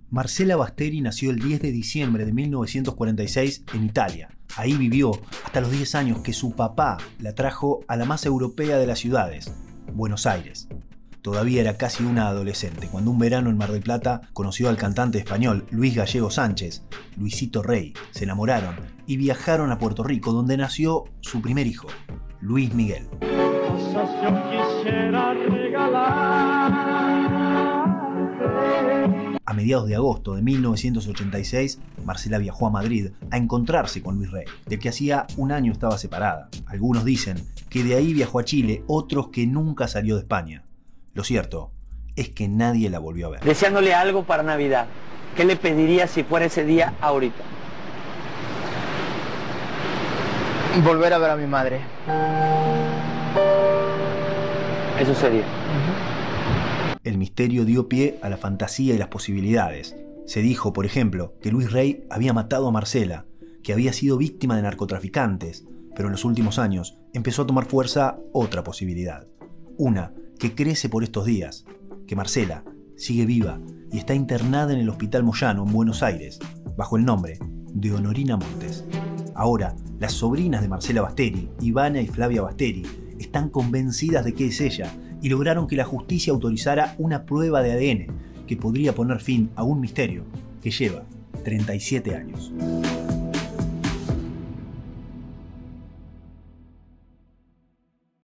Marcela Basteri nació el 10 de diciembre de 1946 en Italia. Ahí vivió hasta los 10 años que su papá la trajo a la más europea de las ciudades, Buenos Aires. Todavía era casi una adolescente cuando un verano en Mar del Plata conoció al cantante español Luis Gallego Sánchez, Luisito Rey. Se enamoraron y viajaron a Puerto Rico, donde nació su primer hijo, Luis Miguel. A mediados de agosto de 1986, Marcela viajó a Madrid a encontrarse con Luis Rey, del que hacía un año estaba separada. Algunos dicen que de ahí viajó a Chile, otros que nunca salió de España. Lo cierto es que nadie la volvió a ver. Deseándole algo para Navidad, ¿qué le pediría si fuera ese día ahorita? Volver a ver a mi madre. Eso sería. El misterio dio pie a la fantasía y las posibilidades. Se dijo, por ejemplo, que Luis Rey había matado a Marcela, que había sido víctima de narcotraficantes, pero en los últimos años empezó a tomar fuerza otra posibilidad. Una que crece por estos días, que Marcela sigue viva y está internada en el Hospital Moyano en Buenos Aires, bajo el nombre de Honorina Montes. Ahora, las sobrinas de Marcela Basteri, Ivana y Flavia Basteri, están convencidas de que es ella y lograron que la justicia autorizara una prueba de ADN que podría poner fin a un misterio que lleva 37 años.